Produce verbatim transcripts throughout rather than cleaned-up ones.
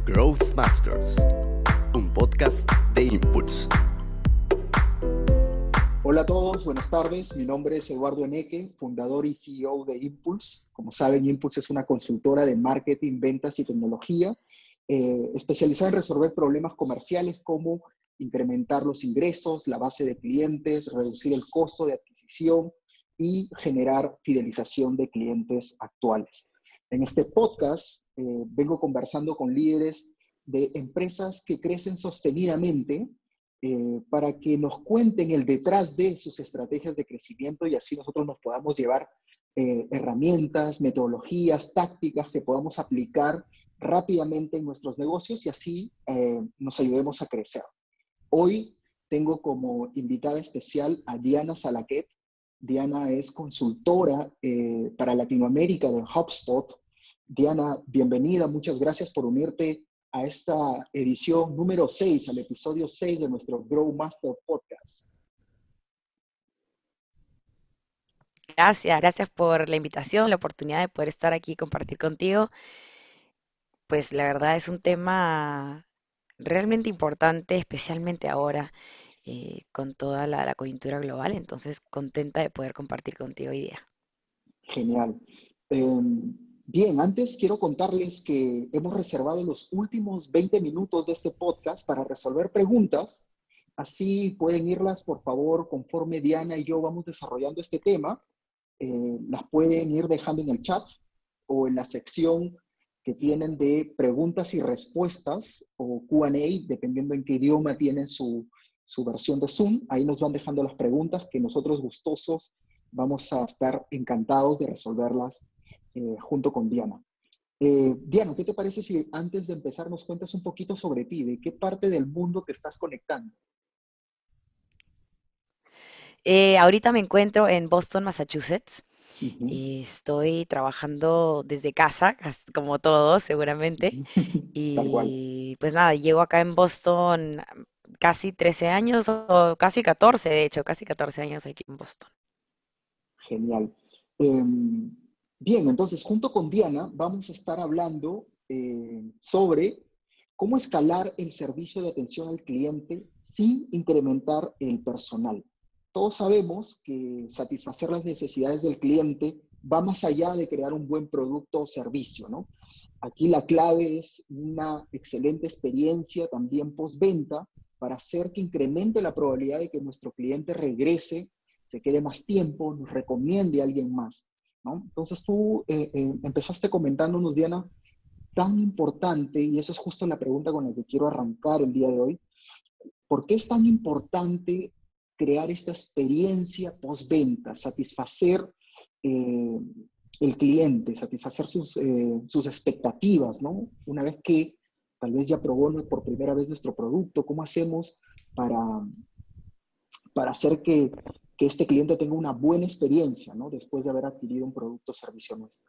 Growth Masters, un podcast de Impulse. Hola a todos, buenas tardes. Mi nombre es Eduardo Eneque, fundador y C E O de Impulse. Como saben, Impulse es una consultora de marketing, ventas y tecnología eh, especializada en resolver problemas comerciales como incrementar los ingresos, la base de clientes, reducir el costo de adquisición y generar fidelización de clientes actuales. En este podcast eh, vengo conversando con líderes de empresas que crecen sostenidamente eh, para que nos cuenten el detrás de sus estrategias de crecimiento y así nosotros nos podamos llevar eh, herramientas, metodologías, tácticas que podamos aplicar rápidamente en nuestros negocios y así eh, nos ayudemos a crecer. Hoy tengo como invitada especial a Diana Salaquet. Diana es consultora eh, para Latinoamérica de HubSpot. Diana, bienvenida, muchas gracias por unirte a esta edición número seis, al episodio seis de nuestro Grow Master Podcast. Gracias, gracias por la invitación, la oportunidad de poder estar aquí y compartir contigo. Pues la verdad es un tema realmente importante, especialmente ahora eh, con toda la, la coyuntura global. Entonces, contenta de poder compartir contigo hoy día. Genial. Eh, bien, antes quiero contarles que hemos reservado los últimos veinte minutos de este podcast para resolver preguntas. Así pueden irlas, por favor, conforme Diana y yo vamos desarrollando este tema. Eh, las pueden ir dejando en el chat o en la sección que tienen de preguntas y respuestas o Q and A, dependiendo en qué idioma tienen su, su versión de Zoom. Ahí nos van dejando las preguntas que nosotros gustosos vamos a estar encantados de resolverlas eh, junto con Diana. Eh, Diana, ¿qué te parece si antes de empezar nos cuentas un poquito sobre ti? ¿De qué parte del mundo te estás conectando? Eh, ahorita me encuentro en Boston, Massachusetts. Uh-huh. Y estoy trabajando desde casa, cas- como todos seguramente. Tal cual. Y pues nada, llego acá en Boston casi trece años, o casi catorce, de hecho, casi catorce años aquí en Boston. Genial. Eh, bien, entonces, junto con Diana, vamos a estar hablando eh, sobre cómo escalar el servicio de atención al cliente sin incrementar el personal. Todos sabemos que satisfacer las necesidades del cliente va más allá de crear un buen producto o servicio, ¿no? Aquí la clave es una excelente experiencia también postventa para hacer que incremente la probabilidad de que nuestro cliente regrese, se quede más tiempo, nos recomiende a alguien más, ¿no? Entonces tú eh, eh, empezaste comentándonos, Diana, tan importante, y eso es justo la pregunta con la que quiero arrancar el día de hoy, ¿por qué es tan importante crear esta experiencia postventa, satisfacer eh, el cliente, satisfacer sus, eh, sus expectativas, ¿no? Una vez que tal vez ya probó por primera vez nuestro producto, ¿cómo hacemos para, para hacer que, que este cliente tenga una buena experiencia, ¿no? Después de haber adquirido un producto o servicio nuestro?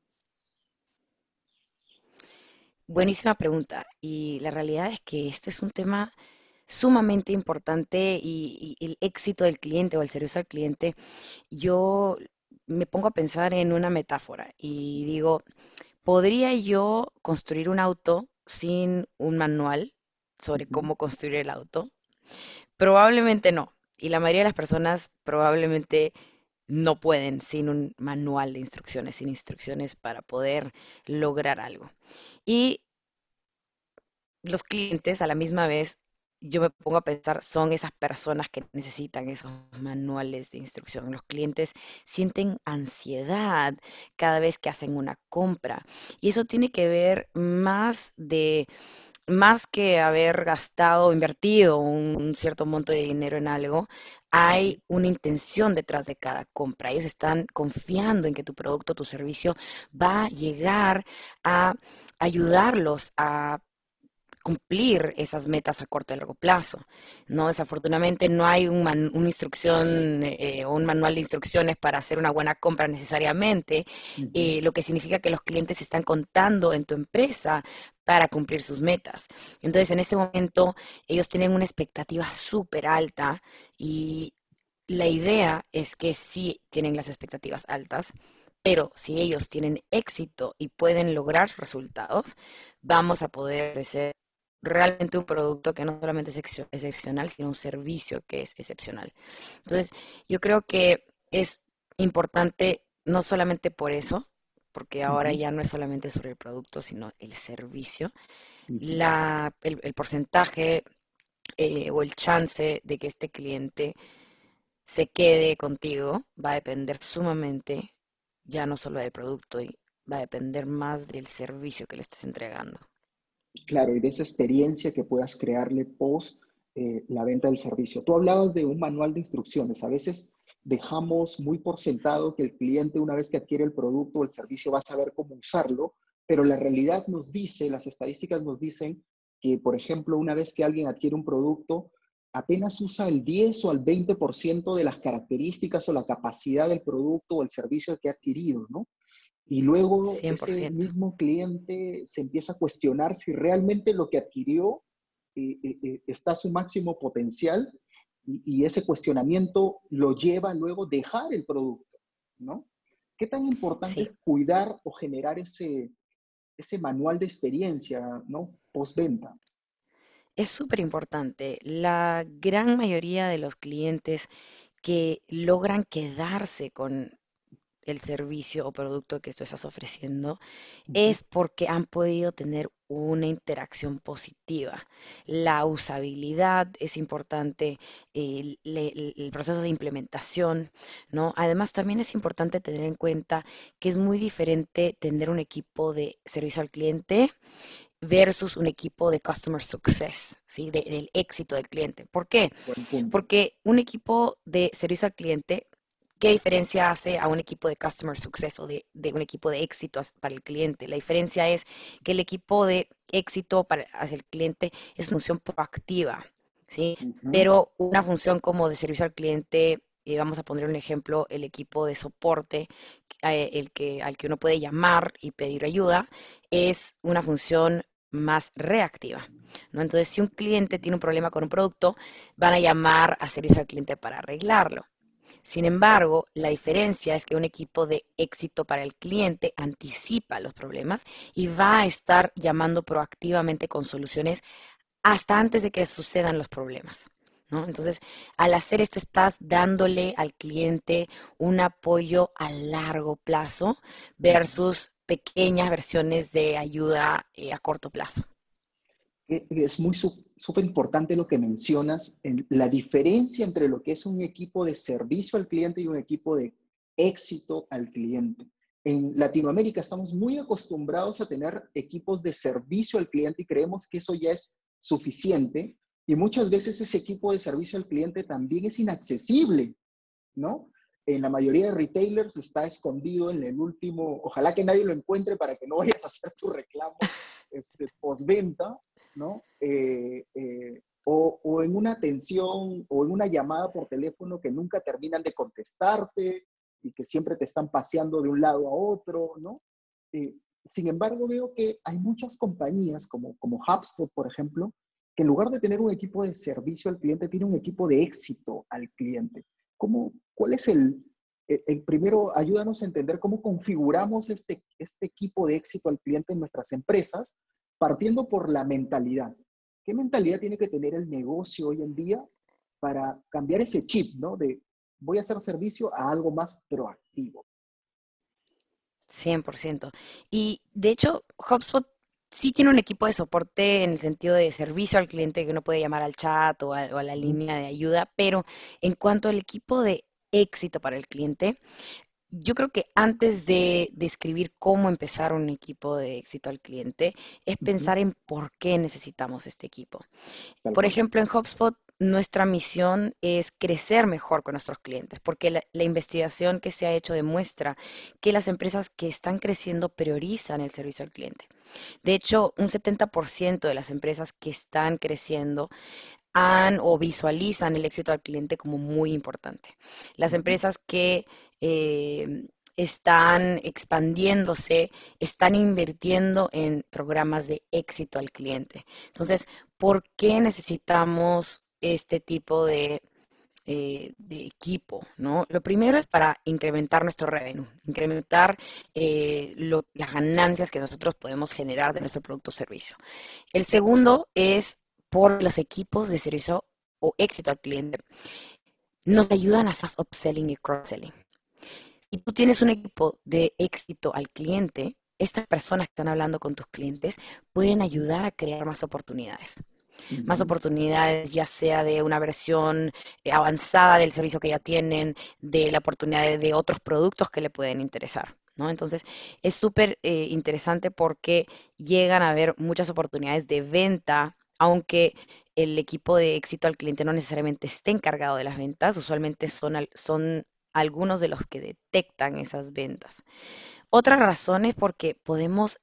Buenísima pregunta. Y la realidad es que esto es un tema sumamente importante y, y el éxito del cliente o el servicio al cliente. Yo me pongo a pensar en una metáfora y digo, ¿podría yo construir un auto sin un manual sobre Uh-huh. cómo construir el auto? Probablemente no. Y la mayoría de las personas probablemente no pueden sin un manual de instrucciones, sin instrucciones para poder lograr algo. Y los clientes a la misma vez, yo me pongo a pensar, son esas personas que necesitan esos manuales de instrucción. Los clientes sienten ansiedad cada vez que hacen una compra. Y eso tiene que ver más de más que haber gastado o invertido un, un cierto monto de dinero en algo, Uh-huh. hay una intención detrás de cada compra. Ellos están confiando en que tu producto, tu servicio va a llegar a ayudarlos a cumplir esas metas a corto y largo plazo, ¿no? Desafortunadamente no hay un man- una instrucción eh, o un manual de instrucciones para hacer una buena compra necesariamente, Uh-huh. eh, lo que significa que los clientes están contando en tu empresa para cumplir sus metas. Entonces, en este momento, ellos tienen una expectativa súper alta y la idea es que sí tienen las expectativas altas, Pero si ellos tienen éxito y pueden lograr resultados, vamos a poder ofrecer realmente un producto que no solamente es excio- excepcional, sino un servicio que es excepcional. Entonces, yo creo que es importante no solamente por eso, porque ahora Ujú, ya no es solamente sobre el producto, sino el servicio, ujú. la, el, el porcentaje eh, o el chance de que este cliente se quede contigo va a depender sumamente ya no solo del producto, y va a depender más del servicio que le estés entregando. Claro, y de esa experiencia que puedas crearle post eh, la venta del servicio. Tú hablabas de un manual de instrucciones. A veces dejamos muy por sentado que el cliente, una vez que adquiere el producto o el servicio, va a saber cómo usarlo, pero la realidad nos dice, las estadísticas nos dicen que, por ejemplo, una vez que alguien adquiere un producto, apenas usa el diez o el veinte por ciento de las características o la capacidad del producto o el servicio que ha adquirido, ¿no? Y luego cien por ese ciento. mismo cliente se empieza a cuestionar si realmente lo que adquirió eh, eh, eh, está a su máximo potencial y, y ese cuestionamiento lo lleva luego a dejar el producto, ¿no? ¿Qué tan importante Sí, es cuidar o generar ese, ese manual de experiencia, ¿no? Postventa. es súper importante. La gran mayoría de los clientes que logran quedarse con el servicio o producto que tú estás ofreciendo Ujú, es porque han podido tener una interacción positiva. La usabilidad es importante, el, el- el proceso de implementación, ¿no? Además, también es importante tener en cuenta que es muy diferente tener un equipo de servicio al cliente versus un equipo de customer success, ¿sí? De- del éxito del cliente. ¿Por qué? buen punto. Porque un equipo de servicio al cliente, ¿qué diferencia hace a un equipo de customer success o de, de un equipo de éxito as- para el cliente? La diferencia es que el equipo de éxito para, hacia el cliente es función proactiva, ¿sí? Ujú, Pero una función como de servicio al cliente, eh, vamos a poner un ejemplo, el equipo de soporte, eh, el que, al que uno puede llamar y pedir ayuda, es una función más reactiva, ¿no? Entonces, si un cliente tiene un problema con un producto, van a llamar a servicio al cliente para arreglarlo. Sin embargo, la diferencia es que un equipo de éxito para el cliente anticipa los problemas y va a estar llamando proactivamente con soluciones hasta antes de que sucedan los problemas, ¿no? Entonces, al hacer esto, estás dándole al cliente un apoyo a largo plazo ujú. versus pequeñas versiones de ayuda eh, a corto plazo. Eh, Es muy su- súper importante lo que mencionas, en la diferencia entre lo que es un equipo de servicio al cliente y un equipo de éxito al cliente. En Latinoamérica estamos muy acostumbrados a tener equipos de servicio al cliente y creemos que eso ya es suficiente. Y muchas veces ese equipo de servicio al cliente también es inaccesible, ¿no? En la mayoría de retailers está escondido en el último, ojalá que nadie lo encuentre para que no vayas a hacer tu reclamo este, postventa, ¿no? Eh, eh, o, o en una atención o en una llamada por teléfono que nunca terminan de contestarte y que siempre te están paseando de un lado a otro, ¿no? Eh, Sin embargo, veo que hay muchas compañías como, como HubSpot, por ejemplo, que en lugar de tener un equipo de servicio al cliente, tiene un equipo de éxito al cliente. ¿Cómo, cuál es el, el, el primero, ayúdanos a entender cómo configuramos este, este equipo de éxito al cliente en nuestras empresas, partiendo por la mentalidad? ¿Qué mentalidad tiene que tener el negocio hoy en día para cambiar ese chip, ¿no? De voy a hacer servicio a algo más proactivo. Cien por ciento. Y de hecho, HubSpot sí tiene un equipo de soporte en el sentido de servicio al cliente que uno puede llamar al chat o a, o a la Ujú, línea de ayuda, pero en cuanto al equipo de éxito para el cliente, yo creo que antes de describir cómo empezar un equipo de éxito al cliente, es ujú, pensar en por qué necesitamos este equipo. tal Por cual. ejemplo, en HubSpot, nuestra misión es crecer mejor con nuestros clientes, porque la, la investigación que se ha hecho demuestra que las empresas que están creciendo priorizan el servicio al cliente. De hecho, un setenta por ciento de las empresas que están creciendo han o visualizan el éxito al cliente como muy importante. Las Ujú. empresas que eh, están expandiéndose, están invirtiendo en programas de éxito al cliente. Entonces, ¿por qué necesitamos este tipo de eh, de equipo, ¿no? Lo primero es para incrementar nuestro revenue, incrementar eh, lo- las ganancias que nosotros podemos generar de nuestro producto o servicio. El segundo es por los equipos de servicio o éxito al cliente. Nos ayudan a hacer upselling y cross-selling. Y tú tienes un equipo de éxito al cliente, estas personas que están hablando con tus clientes pueden Ujú, ayudar a crear más oportunidades. Más ujú, oportunidades, ya sea de una versión eh, avanzada del servicio que ya tienen, de la oportunidad de, de otros productos que le pueden interesar, ¿no? Entonces, es súper eh, interesante porque llegan a haber muchas oportunidades de venta, aunque el equipo de éxito al cliente no necesariamente esté encargado de las ventas, usualmente son, al- son algunos de los que detectan esas ventas. Otra razón es porque podemos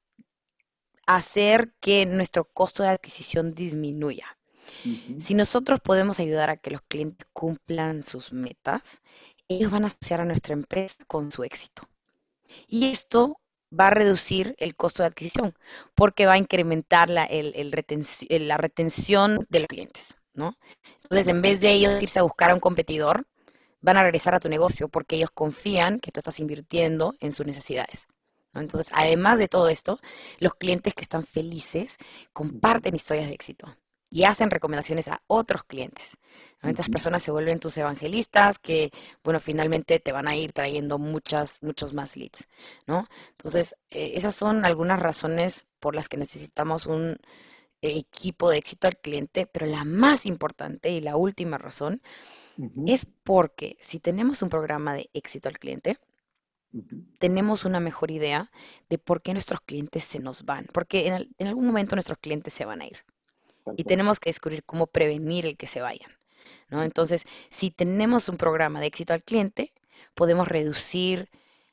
hacer que nuestro costo de adquisición disminuya. ujú, Si nosotros podemos ayudar a que los clientes cumplan sus metas, ellos van a asociar a nuestra empresa con su éxito. Y esto va a reducir el costo de adquisición porque va a incrementar la, el- el retenci- el- la retención de los clientes, ¿no? Entonces, en vez de ellos irse a buscar a un competidor, van a regresar a tu negocio porque ellos confían que tú estás invirtiendo en sus necesidades, ¿no? Entonces, además de todo esto, los clientes que están felices ujú, comparten historias de éxito y hacen recomendaciones a otros clientes, ¿no? Estas ujú. personas se vuelven tus evangelistas que, bueno, finalmente te van a ir trayendo muchas, muchos más leads, ¿no? Entonces, eh, esas son algunas razones por las que necesitamos un eh, equipo de éxito al cliente, pero la más importante y la última razón Ujú, es porque si tenemos un programa de éxito al cliente, ujú, tenemos una mejor idea de por qué nuestros clientes se nos van, porque en, al- en algún momento nuestros clientes se van a ir tal y cual. tenemos que descubrir cómo prevenir el que se vayan, ¿no? Ujú. Entonces, si tenemos un programa de éxito al cliente, podemos reducir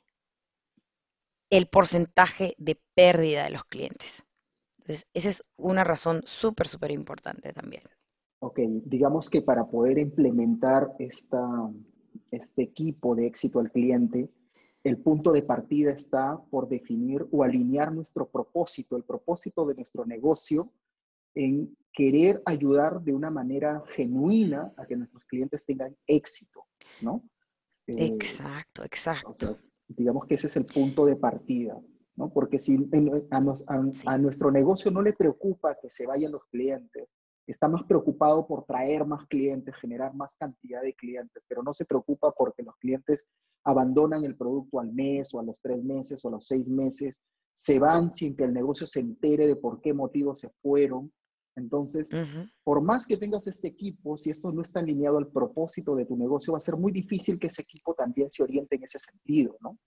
el porcentaje de pérdida de los clientes. Entonces, esa es una razón súper, súper importante también. Ok, digamos que para poder implementar esta, este equipo de éxito al cliente, el punto de partida está por definir o alinear nuestro propósito, el propósito de nuestro negocio en querer ayudar de una manera genuina a que nuestros clientes tengan éxito, ¿no? Eh, Exacto, o exacto. sea, digamos que ese es el punto de partida, ¿no? Porque si en- a, nos- a- a Sí. nuestro negocio no le preocupa que se vayan los clientes, está más preocupado por traer más clientes, generar más cantidad de clientes, pero no se preocupa porque los clientes abandonan el producto al mes o a los tres meses o a los seis meses, se van sin que el negocio se entere de por qué motivo se fueron. Entonces, Ujú. por más que tengas este equipo, si esto no está alineado al propósito de tu negocio, va a ser muy difícil que ese equipo también se oriente en ese sentido, ¿no?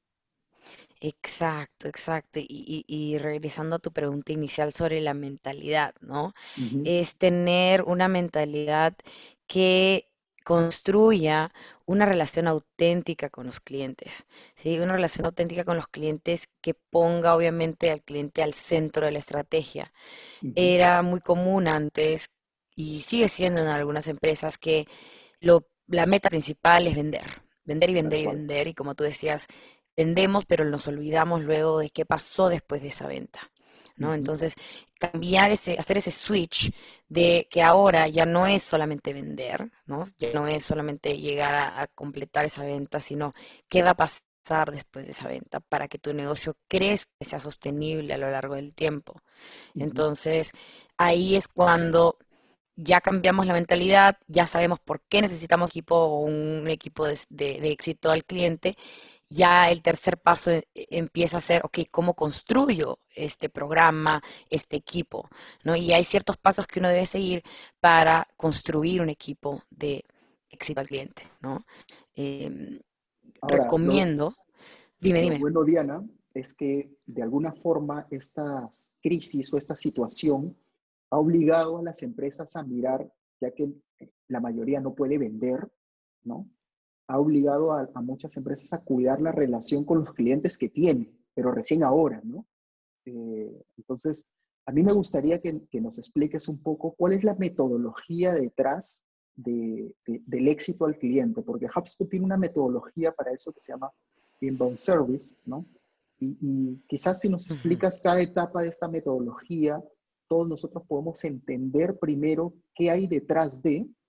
Exacto, exacto. Y, y- y regresando a tu pregunta inicial sobre la mentalidad, ¿no? Ujú, Es tener una mentalidad que construya una relación auténtica con los clientes, ¿sí? Una relación auténtica con los clientes que ponga obviamente al cliente al centro de la estrategia. ujú, Era muy común antes y sigue siendo en algunas empresas que lo, la meta principal es vender, vender y tal vender y cual. vender. Y como tú decías, vendemos, pero nos olvidamos luego de qué pasó después de esa venta, ¿no? Ujú, Entonces, cambiar ese, hacer ese switch de que ahora ya no es solamente vender, ¿no? Ya no es solamente llegar a, a completar esa venta, sino qué va a pasar después de esa venta para que tu negocio crezca, que sea sostenible a lo largo del tiempo. ujú, Entonces, ahí es cuando ya cambiamos la mentalidad, ya sabemos por qué necesitamos equipo o un equipo de, de- de éxito al cliente. Ya el tercer paso e- e- empieza a ser, ok, ¿cómo construyo este programa, este equipo? ¿No? Y hay ciertos pasos que uno debe seguir para construir un equipo de éxito al cliente, ¿no? Em, Ahora, lo, recomiendo, dime, lo dime. bueno, Diana, es que de alguna forma esta crisis o esta situación ha obligado a las empresas a mirar, ya que la mayoría no puede vender, ¿no? Ha obligado a, a muchas empresas a cuidar la relación con los clientes que tienen, pero recién ahora, ¿no? Eh, entonces, a mí me gustaría que, que, nos expliques un poco cuál es la metodología detrás de, de, del éxito al cliente, porque HubSpot tiene una metodología para eso que se llama Inbound Service, ¿no? Y, y quizás si nos Ujú. explicas cada etapa de esta metodología, todos nosotros podemos entender primero qué hay detrás de,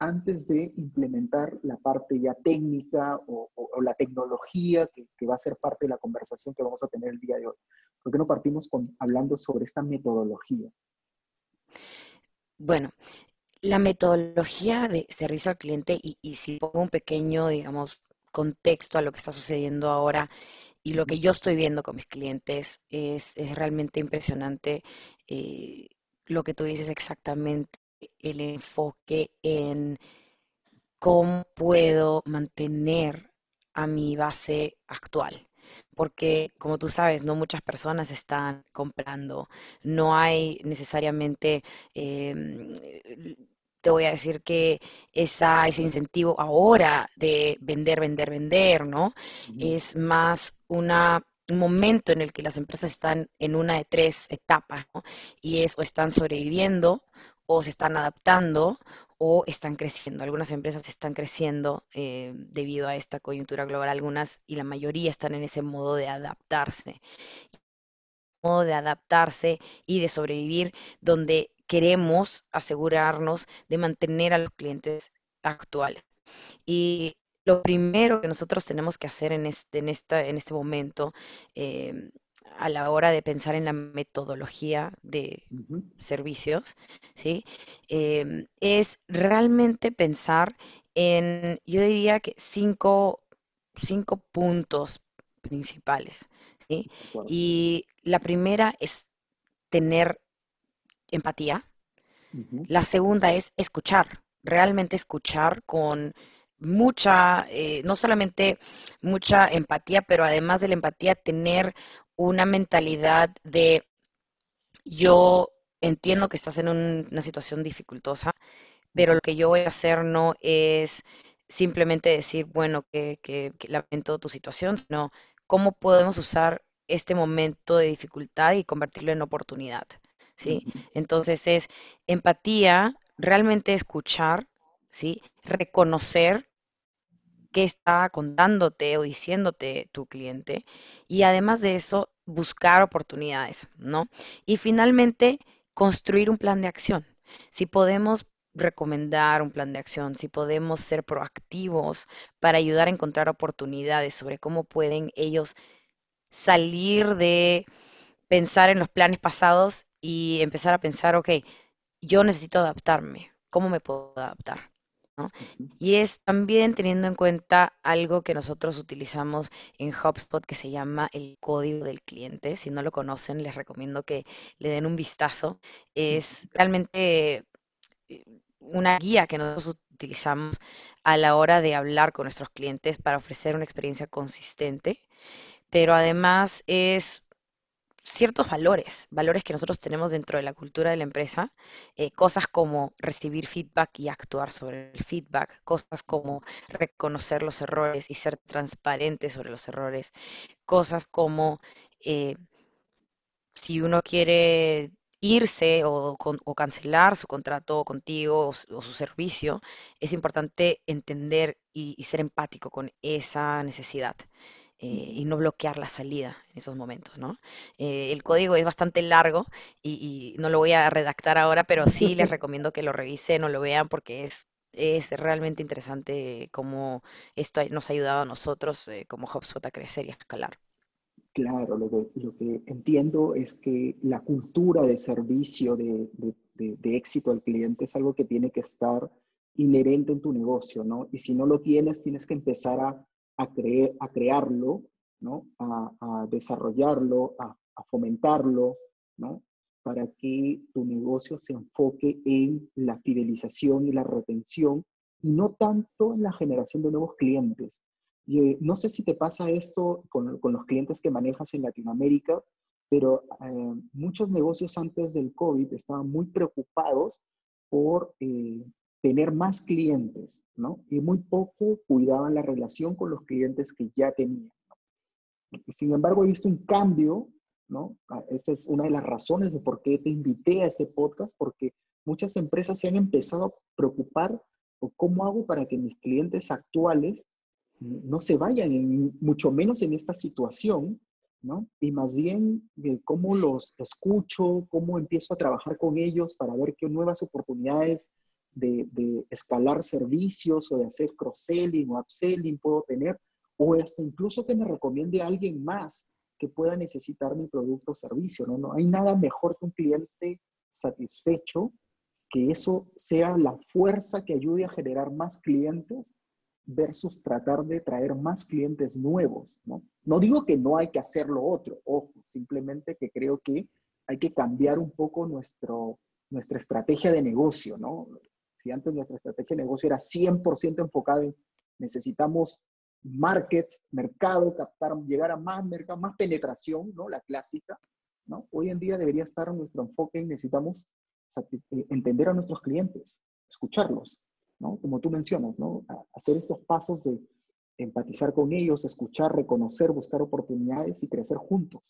antes de implementar la parte ya técnica o, o- o la tecnología que, que va a ser parte de la conversación que vamos a tener el día de hoy? ¿Por qué no partimos con, hablando sobre esta metodología? Bueno, la metodología de servicio al cliente, y, y si pongo un pequeño, digamos, contexto a lo que está sucediendo ahora y lo Ujú, que yo estoy viendo con mis clientes, es, es realmente impresionante eh, lo que tú dices exactamente, el enfoque en cómo puedo mantener a mi base actual. Porque, como tú sabes, no muchas personas están comprando, no hay necesariamente, em, te voy a decir que esa, ese incentivo ahora de vender, vender, vender, ¿no? ujú, Es más una, un momento en el que las empresas están en una de tres etapas, ¿no? Y es o están sobreviviendo, o se están adaptando, o están creciendo. Algunas empresas están creciendo eh, debido a esta coyuntura global, algunas y la mayoría están en ese modo de adaptarse, modo de adaptarse y de sobrevivir, donde queremos asegurarnos de mantener a los clientes actuales. Y lo primero que nosotros tenemos que hacer en este, en esta, en este momento, eh, a la hora de pensar en la metodología de ujú, servicios, ¿sí? Em, es realmente pensar en, yo diría que cinco, cinco puntos principales, ¿sí? de acuerdo. Y la primera es tener empatía. Ujú, La segunda es escuchar, realmente escuchar con mucha, eh, no solamente mucha empatía, pero además de la empatía, tener una mentalidad de yo entiendo que estás en un- una situación dificultosa, pero ujú, lo que yo voy a hacer no es simplemente decir, bueno, que, que- que lamento tu situación, sino cómo podemos usar este momento de dificultad y convertirlo en oportunidad, ¿sí? ujú, Entonces es empatía, realmente escuchar, ¿sí? Reconocer qué está contándote o diciéndote tu cliente y además de eso, buscar oportunidades, ¿no? Y finalmente, construir un plan de acción. Si podemos recomendar un plan de acción, si podemos ser proactivos para ayudar a encontrar oportunidades sobre cómo pueden ellos salir de pensar en los planes pasados y empezar a pensar, ok, yo necesito adaptarme, ¿cómo me puedo adaptar? ¿No? ujú. Y es también teniendo en cuenta algo que nosotros utilizamos en HubSpot que se llama el código del cliente. Si no lo conocen, les recomiendo que le den un vistazo. Es realmente eh, una guía que nosotros utilizamos a la hora de hablar con nuestros clientes para ofrecer una experiencia consistente, pero además es ciertos valores, valores que nosotros tenemos dentro de la cultura de la empresa, eh, cosas como recibir feedback y actuar sobre el feedback, cosas como reconocer los errores y ser transparente sobre los errores, cosas como eh, si uno quiere irse o, con- o cancelar su contrato contigo o, su o su servicio, es importante entender y, y ser empático con esa necesidad eh, Ujú. y no bloquear la salida en esos momentos, ¿no? Eh, el código es bastante largo y, y no lo voy a redactar ahora, pero sí les recomiendo que lo revisen o lo vean porque es, es realmente interesante cómo esto nos ha ayudado a nosotros eh, como HubSpot a crecer y a escalar. Claro, lo que, lo que entiendo es que la cultura de servicio, de, de- de- de éxito al cliente es algo que tiene que estar inherente en tu negocio, ¿no? Y si no lo tienes, tienes que empezar a, a, cre- a crearlo, ¿no? A, a desarrollarlo, a, a fomentarlo, ¿no? Para que tu negocio se enfoque en la fidelización y la retención y no tanto en la generación de nuevos clientes. Y, eh, no sé si te pasa esto con, con los clientes que manejas en Latinoamérica, pero eh, muchos negocios antes del COVID estaban muy preocupados por eh, tener más clientes, ¿no? Y muy poco cuidaban la relación con los clientes que ya tenían. Sin embargo, he visto un cambio, ¿no? Ah, esta es una de las razones de por qué te invité a este podcast, porque muchas empresas se han empezado a preocupar por cómo hago para que mis clientes actuales no se vayan, en- mucho menos en esta situación, ¿no? Y más bien de cómo Sí. los escucho, cómo empiezo a trabajar con ellos para ver qué nuevas oportunidades de, de escalar servicios o de hacer cross-selling o upselling puedo tener, o hasta incluso que me recomiende a alguien más que pueda necesitar mi producto o servicio, ¿no? No hay nada mejor que un cliente satisfecho, que eso sea la fuerza que ayude a generar más clientes versus tratar de traer más clientes nuevos, ¿no? No digo que no hay que hacer lo otro, ojo, simplemente que creo que hay que cambiar un poco nuestro, nuestra estrategia de negocio, ¿no? Si antes nuestra estrategia de negocio era cien por ciento enfocada en necesitamos market, mercado, captar, llegar a más mercado, más penetración, ¿no? La clásica, ¿no? Hoy en día debería estar nuestro enfoque en necesitamos entender a nuestros clientes, escucharlos, ¿no? Como tú mencionas, ¿no? Hacer estos pasos de empatizar con ellos, escuchar, reconocer, buscar oportunidades y crecer juntos.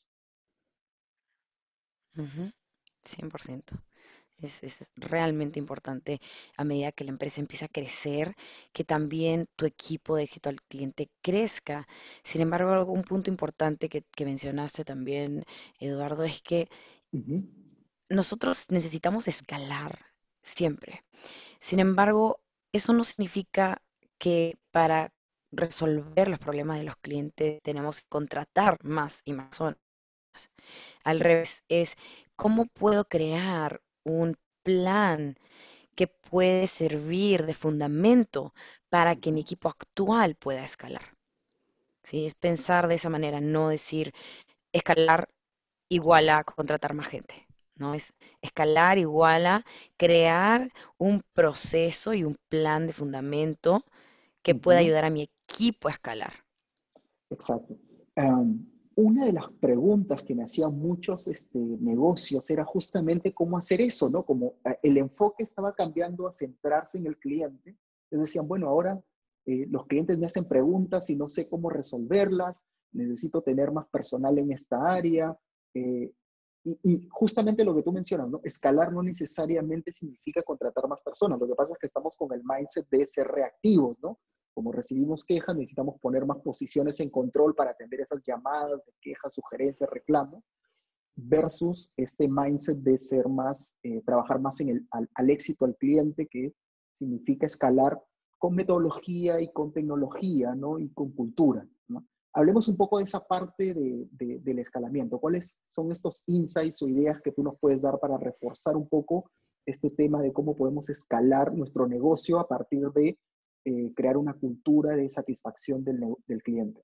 Ujú, cien por ciento. Es, es realmente importante a medida que la empresa empieza a crecer, que también tu equipo de éxito al cliente crezca. Sin embargo, un punto importante que, que mencionaste también, Eduardo, es que Uh -huh. nosotros necesitamos escalar siempre. Sin embargo, eso no significa que para resolver los problemas de los clientes tenemos que contratar más y más personas. Al revés, es cómo puedo crear un plan que puede servir de fundamento para que mi equipo actual pueda escalar. ¿Sí? Es pensar de esa manera, no decir escalar igual a contratar más gente. ¿No? Es escalar igual a crear un proceso y un plan de fundamento que Uh pueda -huh. ayudar a mi equipo a escalar. Exacto. Um, una de las preguntas que me hacían muchos este, negocios era justamente cómo hacer eso, ¿no? Como uh, el enfoque estaba cambiando a centrarse en el cliente. Entonces decían, bueno, ahora eh, los clientes me hacen preguntas y no sé cómo resolverlas, necesito tener más personal en esta área. Eh, y, y justamente lo que tú mencionas, ¿no? Escalar no necesariamente significa contratar más personas. Lo que pasa es que estamos con el mindset de ser reactivos, ¿no? Como recibimos quejas, necesitamos poner más posiciones en control para atender esas llamadas de quejas, sugerencias, reclamos, versus este mindset de ser más, eh, trabajar más en el, al, al éxito al cliente, que significa escalar con metodología y con tecnología, ¿no? Y con cultura, ¿no? Hablemos un poco de esa parte de, de, del escalamiento. ¿Cuáles son estos insights o ideas que tú nos puedes dar para reforzar un poco este tema de cómo podemos escalar nuestro negocio a partir de eh, crear una cultura de satisfacción del, del cliente?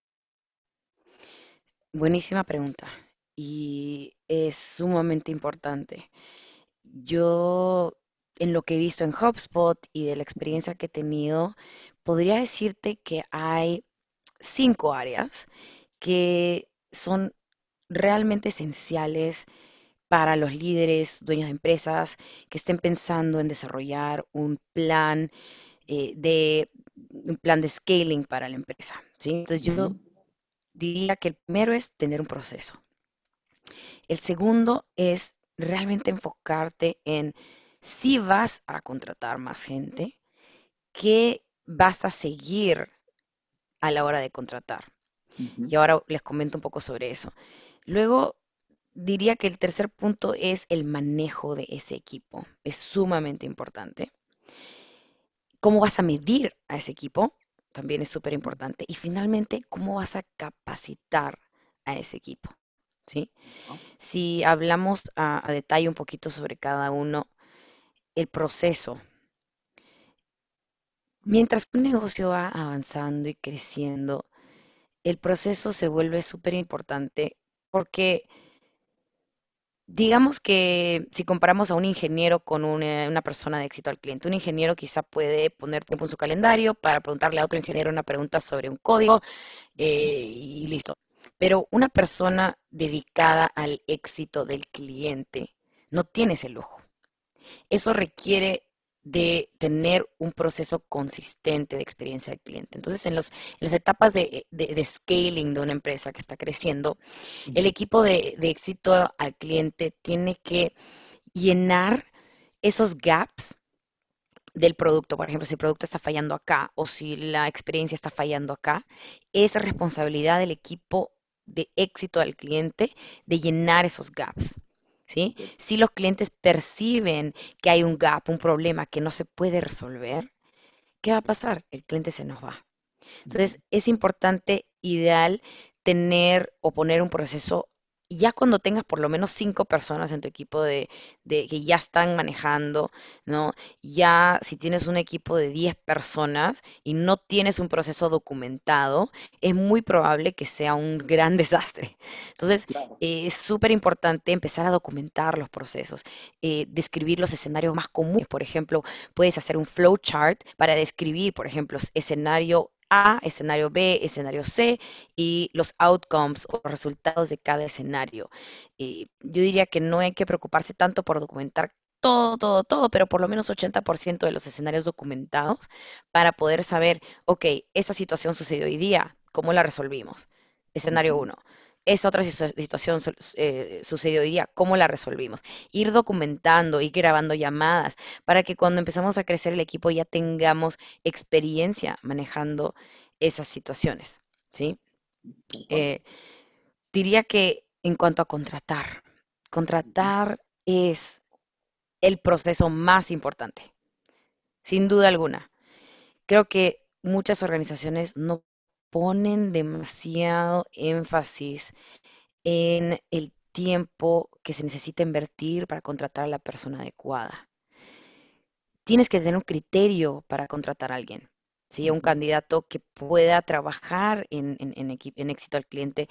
Buenísima pregunta y es sumamente importante. Yo, en lo que he visto en HubSpot y de la experiencia que he tenido, podría decirte que hay cinco áreas que son realmente esenciales para los líderes, dueños de empresas que estén pensando en desarrollar un plan eh, de un plan de scaling para la empresa, ¿sí? Entonces Uh yo -huh. diría que el primero es tener un proceso. El segundo es realmente enfocarte en si vas a contratar más gente, qué vas a seguir a la hora de contratar. Uh -huh. Y ahora les comento un poco sobre eso. Luego, diría que el tercer punto es el manejo de ese equipo. Es sumamente importante. ¿Cómo vas a medir a ese equipo? También es súper importante. Y finalmente, ¿cómo vas a capacitar a ese equipo? ¿Sí? ¿No? Si hablamos a, a detalle un poquito sobre cada uno, el proceso. Mientras un negocio va avanzando y creciendo, el proceso se vuelve súper importante porque digamos que si comparamos a un ingeniero con una, una persona de éxito al cliente, un ingeniero quizá puede poner tiempo en su calendario para preguntarle a otro ingeniero una pregunta sobre un código eh, y listo. Pero una persona dedicada al éxito del cliente no tiene ese lujo. Eso requiere de tener un proceso consistente de experiencia del cliente. Entonces, en, los, en las etapas de, de, de, scaling de una empresa que está creciendo, Uh el -huh. equipo de, de éxito al cliente tiene que llenar esos gaps del producto. Por ejemplo, si el producto está fallando acá o si la experiencia está fallando acá, es responsabilidad del equipo de éxito al cliente de llenar esos gaps. ¿sí? Ok. Si los clientes perciben que hay un gap, un problema que no se puede resolver, ¿qué va a pasar? El cliente se nos va. Ujú. Entonces, es importante, ideal, tener o poner un proceso, ya cuando tengas por lo menos cinco personas en tu equipo de, de que ya están manejando, ¿no? Ya si tienes un equipo de diez personas y no tienes un proceso documentado, es muy probable que sea un gran desastre. Entonces, Claro. eh, es súper importante empezar a documentar los procesos, eh, describir los escenarios más comunes. Por ejemplo, puedes hacer un flowchart para describir, por ejemplo, escenario A, escenario B, escenario C y los outcomes o resultados de cada escenario. Y yo diría que no hay que preocuparse tanto por documentar todo, todo, todo, pero por lo menos ochenta por ciento de los escenarios documentados para poder saber, ok, esta situación sucedió hoy día, ¿cómo la resolvimos? Escenario Ujú. uno. Esa otra situa- situación su- eh, sucedió hoy día, ¿cómo la resolvimos? Ir documentando, ir grabando llamadas para que cuando empezamos a crecer el equipo ya tengamos experiencia manejando esas situaciones, ¿sí? Tal cual. Eh, Diría que en cuanto a contratar, Ujú. contratar es el proceso más importante, sin duda alguna. Creo que muchas organizaciones no ponen demasiado énfasis en el tiempo que se necesita invertir para contratar a la persona adecuada. Tienes que tener un criterio para contratar a alguien, ¿sí? Un Ujú. candidato que pueda trabajar en, en, en equi- en éxito al cliente.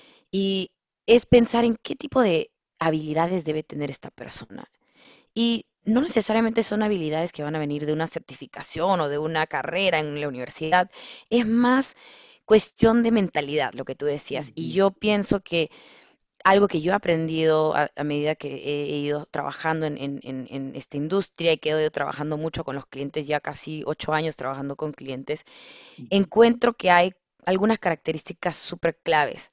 Y es pensar en qué tipo de habilidades debe tener esta persona. Y no necesariamente son habilidades que van a venir de una certificación o de una carrera en la universidad. Es más cuestión de mentalidad, lo que tú decías. Y Ujú. yo pienso que algo que yo he aprendido a, a medida que he ido trabajando en, en- en- en esta industria y que he ido trabajando mucho con los clientes, ya casi ocho años trabajando con clientes, Ujú. encuentro que hay algunas características súper claves.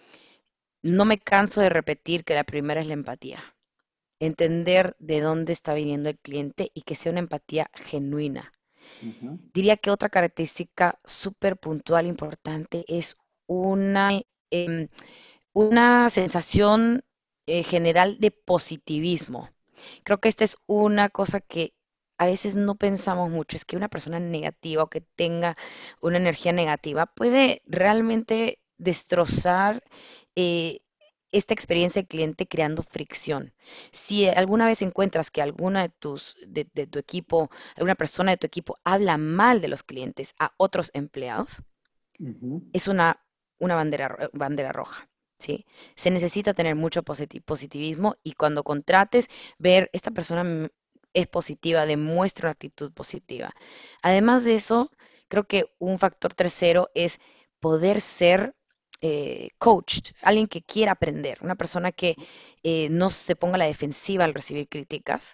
No me canso de repetir que la primera es la empatía. Entender de dónde está viniendo el cliente y que sea una empatía genuina. Ujú. Diría que otra característica súper puntual, importante, es una, em, una sensación eh, general de positivismo. Creo que esta es una cosa que a veces no pensamos mucho, es que una persona negativa o que tenga una energía negativa puede realmente destrozar eh, esta experiencia del cliente creando fricción. Si alguna vez encuentras que alguna de tus, de, de tu equipo, alguna persona de tu equipo habla mal de los clientes a otros empleados, Ujú. es una, una bandera, ro- bandera roja, ¿sí? Se necesita tener mucho positi- positivismo y cuando contrates, ver esta persona mm, es positiva, demuestra una actitud positiva. Además de eso, creo que un factor tercero es poder ser eh, coached, alguien que quiera aprender, una persona que eh, no se ponga a la defensiva al recibir críticas,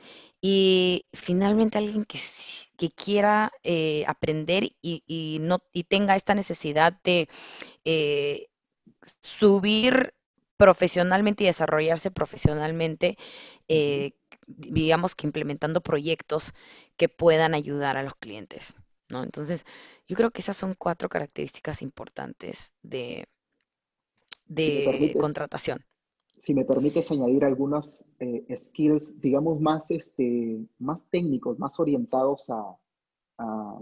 y finalmente alguien que, s- que quiera eh, aprender y, y no, y tenga esta necesidad de eh, subir profesionalmente y desarrollarse profesionalmente, Ujú. eh, digamos que implementando proyectos que puedan ayudar a los clientes, ¿no? Entonces, yo creo que esas son cuatro características importantes de, Si me de permites, contratación. si me permites añadir algunos eh, skills, digamos, más, este, más técnicos, más orientados a, a,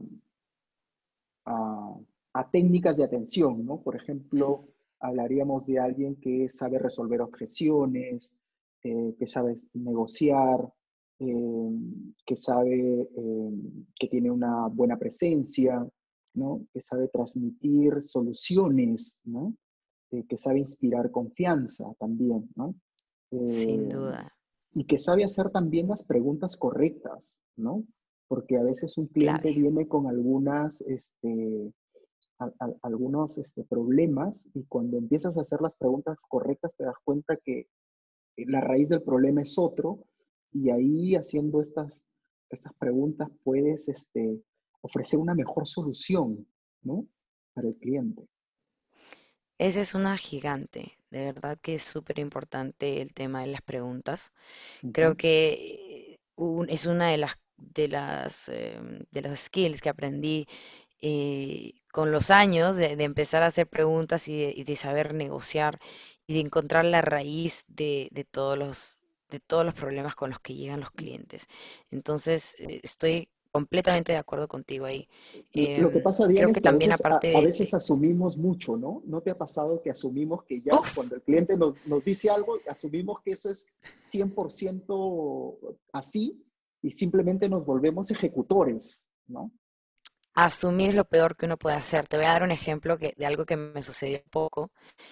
a- a técnicas de atención, ¿no? Por ejemplo, hablaríamos de alguien que sabe resolver objeciones, eh, que sabe negociar, eh, que sabe, eh, que tiene una buena presencia, ¿no? Que sabe transmitir soluciones, ¿no? Eh, que sabe inspirar confianza también, ¿no? Sin Eh, duda, y que sabe hacer también las preguntas correctas, ¿no? Porque a veces un cliente clave. viene con algunas, este, a- a- algunos este, problemas y cuando empiezas a hacer las preguntas correctas te das cuenta que eh, la raíz del problema es otro y ahí haciendo estas, estas preguntas puedes este, ofrecer una mejor solución, ¿no? Para el cliente. Esa es una gigante, de verdad que es súper importante el tema de las preguntas. Creo Ujú. que un- es una de las de las em, de las skills que aprendí eh, con los años de, de empezar a hacer preguntas y de, y de saber negociar y de encontrar la raíz de, de todos los, de todos los problemas con los que llegan los clientes. Entonces, eh, estoy completamente de acuerdo contigo ahí. Lo que Em, pasa, Diana, creo es que que a también veces, a, aparte a de, veces de- asumimos mucho, ¿no? ¿No te ha pasado que asumimos que ya ¡Uf! cuando el cliente nos, nos dice algo, asumimos que eso es cien por ciento así y simplemente nos volvemos ejecutores, ¿no? Asumir es lo peor que uno puede hacer. Te voy a dar un ejemplo que, de algo que me sucedió hace poco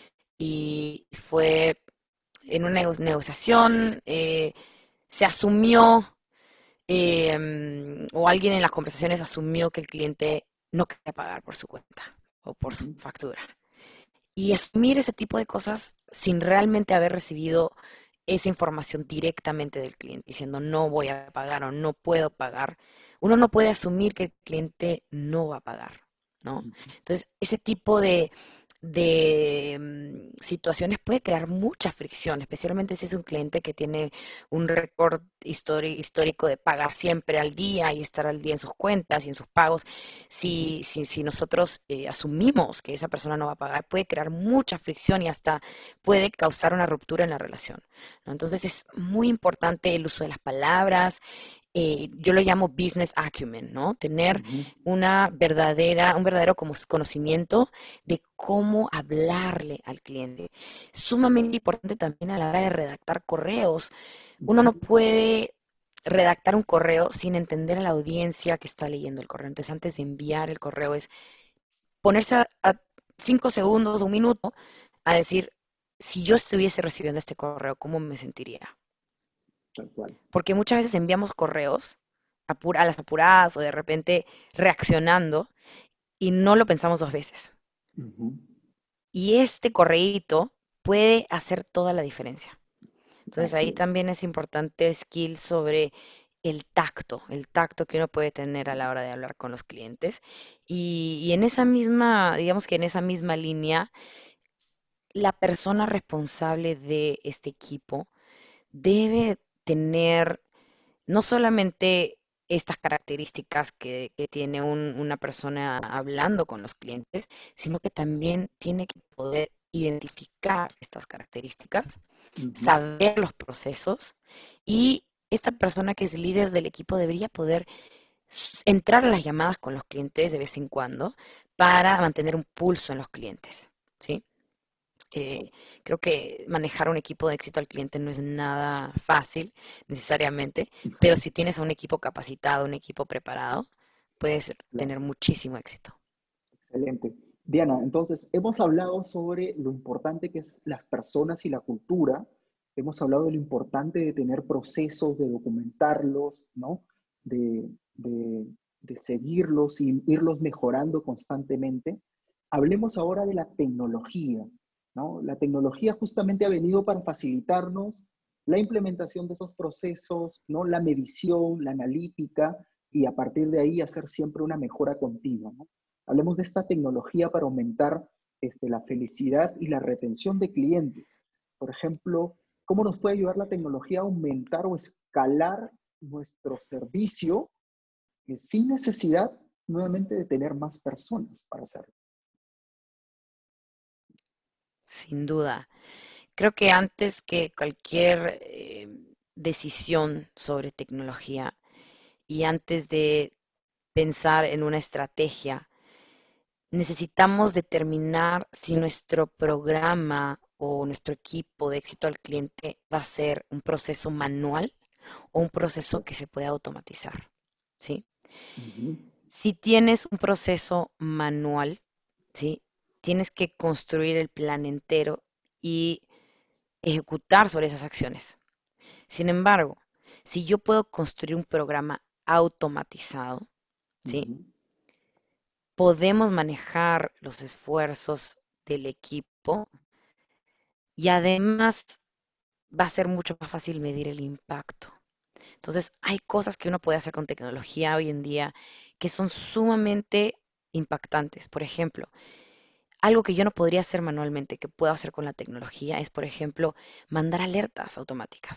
y fue en una nego- negociación, eh, se asumió em, o alguien en las conversaciones asumió que el cliente no quería pagar por su cuenta o por su Ujú, factura. Y asumir ese tipo de cosas sin realmente haber recibido esa información directamente del cliente, diciendo no voy a pagar o no puedo pagar, uno no puede asumir que el cliente no va a pagar, ¿no? ujú. Entonces, ese tipo de, de mm, situaciones puede crear mucha fricción, especialmente si es un cliente que tiene un récord histori- histórico de pagar siempre al día y estar al día en sus cuentas y en sus pagos. Si, si, si nosotros eh, asumimos que esa persona no va a pagar, puede crear mucha fricción y hasta puede causar una ruptura en la relación, ¿no? Entonces es muy importante el uso de las palabras, eh, yo lo llamo business acumen, ¿no? Tener Ujú. una verdadera, un verdadero como conocimiento de cómo hablarle al cliente. Sumamente importante también a la hora de redactar correos. Uno no Ujú. puede redactar un correo sin entender a la audiencia que está leyendo el correo. Entonces, antes de enviar el correo es ponerse a, a cinco segundos, un minuto, a decir, si yo estuviese recibiendo este correo, ¿cómo me sentiría? Tal cual. Porque muchas veces enviamos correos apur- a las apuradas o de repente reaccionando y no lo pensamos dos veces. Ujú. Y este correíto puede hacer toda la diferencia. Entonces Así ahí es. también es importante skill sobre el tacto, el tacto que uno puede tener a la hora de hablar con los clientes. Y, y en esa misma, digamos que en esa misma línea, la persona responsable de este equipo debe tener no solamente estas características que, que tiene un- una persona hablando con los clientes, sino que también tiene que poder identificar estas características, Ujú. saber los procesos y esta persona que es líder del equipo debería poder s- entrar a las llamadas con los clientes de vez en cuando para mantener un pulso en los clientes, ¿sí? Eh, Creo que manejar un equipo de éxito al cliente no es nada fácil necesariamente, pero si tienes a un equipo capacitado, un equipo preparado, puedes Claro. tener muchísimo éxito. Excelente. Diana, entonces hemos hablado sobre lo importante que es las personas y la cultura. Hemos hablado de lo importante de tener procesos, de documentarlos, ¿no? De, de, de seguirlos y irlos mejorando constantemente. Hablemos ahora de la tecnología, ¿no? La tecnología justamente ha venido para facilitarnos la implementación de esos procesos, ¿no? La medición, la analítica y a partir de ahí hacer siempre una mejora continua, ¿no? Hablemos de esta tecnología para aumentar este, la felicidad y la retención de clientes. Por ejemplo, ¿cómo nos puede ayudar la tecnología a aumentar o escalar nuestro servicio eh, sin necesidad nuevamente de tener más personas para hacerlo? Sin duda. Creo que antes que cualquier eh, decisión sobre tecnología y antes de pensar en una estrategia, necesitamos determinar si nuestro programa o nuestro equipo de éxito al cliente va a ser un proceso manual o un proceso que se puede automatizar, ¿sí? Ujú. Si tienes un proceso manual, ¿sí? Tienes que construir el plan entero y ejecutar sobre esas acciones. Sin embargo, si yo puedo construir un programa automatizado, ¿sí? Ujú. Podemos manejar los esfuerzos del equipo y además va a ser mucho más fácil medir el impacto. Entonces, hay cosas que uno puede hacer con tecnología hoy en día que son sumamente impactantes. Por ejemplo, algo que yo no podría hacer manualmente, que puedo hacer con la tecnología, es, por ejemplo, mandar alertas automáticas.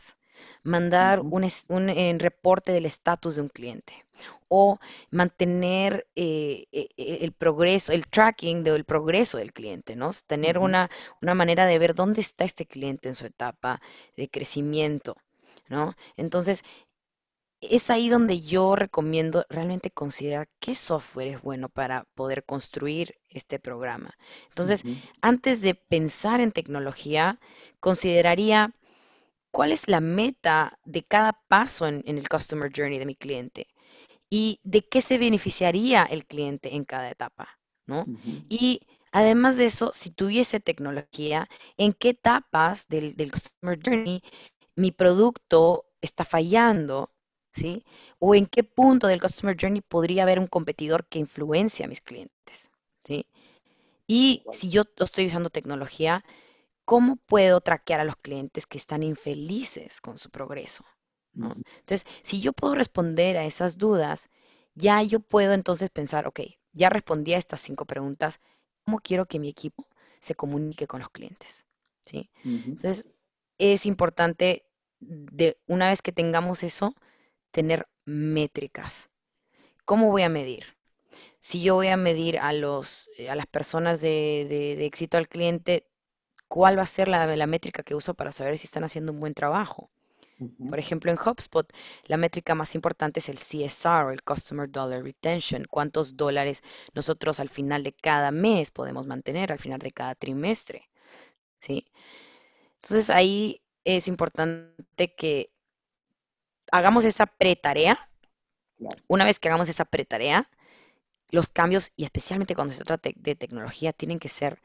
mandar Ujú, un, es- un, eh, reporte del estatus de un cliente o mantener eh, e- e- el progreso, el tracking del progreso del cliente, ¿no? Tener ujú, una, una manera de ver dónde está este cliente en su etapa de crecimiento, ¿no? Entonces, es ahí donde yo recomiendo realmente considerar qué software es bueno para poder construir este programa. Entonces, ujú, antes de pensar en tecnología, consideraría cuál es la meta de cada paso en, en el Customer Journey de mi cliente y de qué se beneficiaría el cliente en cada etapa, ¿no? ujú. Y además de eso, si tuviese tecnología, ¿en qué etapas del, del Customer Journey mi producto está fallando? ¿Sí? ¿O en qué punto del Customer Journey podría haber un competidor que influencia a mis clientes? ¿Sí? Y Igual. si yo estoy usando tecnología, ¿cómo puedo traquear a los clientes que están infelices con su progreso? ¿No? Ujú, Entonces, si yo puedo responder a esas dudas, ya yo puedo entonces pensar, ok, ya respondí a estas cinco preguntas, ¿cómo quiero que mi equipo se comunique con los clientes? ¿Sí? ujú, Entonces, es importante, de, una vez que tengamos eso, tener métricas. ¿Cómo voy a medir? Si yo voy a medir a los, eh, a las personas de, de- de éxito al cliente, ¿cuál va a ser la, la métrica que uso para saber si están haciendo un buen trabajo? ujú. Por ejemplo, en HubSpot, la métrica más importante es el C S R, el Customer Dollar Retention. ¿Cuántos dólares nosotros al final de cada mes podemos mantener, al final de cada trimestre? ¿Sí? Entonces ahí es importante que hagamos esa pre-tarea. Claro. Una vez que hagamos esa pre-tarea, los cambios, y especialmente cuando se trata de, de tecnología, tienen que ser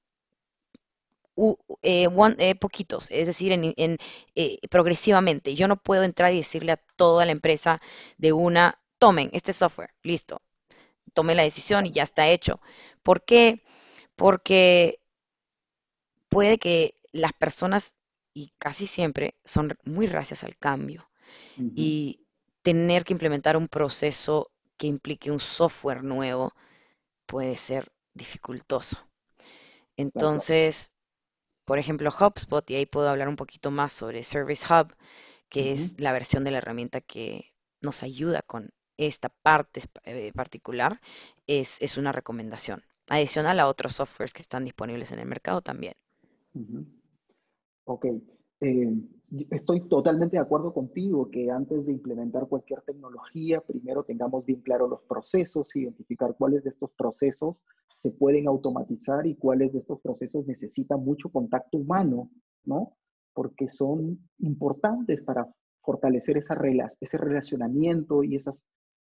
u- eh, one- eh, poquitos, es decir, en, en, eh, progresivamente. Yo no puedo entrar y decirle a toda la empresa de una, tomen este software, listo, tome la decisión y Claro. ya está hecho. ¿Por qué? Porque puede que las personas, y casi siempre, son muy reacias al cambio Ujú. y tener que implementar un proceso que implique un software nuevo puede ser dificultoso. De acuerdo. Entonces, por ejemplo, HubSpot, y ahí puedo hablar un poquito más sobre Service Hub, que Ujú, es la versión de la herramienta que nos ayuda con esta parte esp- eh, particular, es, es una recomendación. Adicional a otros softwares que están disponibles en el mercado también. ujú. Ok, eh, y estoy totalmente de acuerdo contigo que antes de implementar cualquier tecnología, primero tengamos bien claros los procesos, identificar cuáles de estos procesos se pueden automatizar y cuáles de estos procesos necesitan mucho contacto humano, ¿no? Porque son importantes para fortalecer esa rela- ese relacionamiento y esos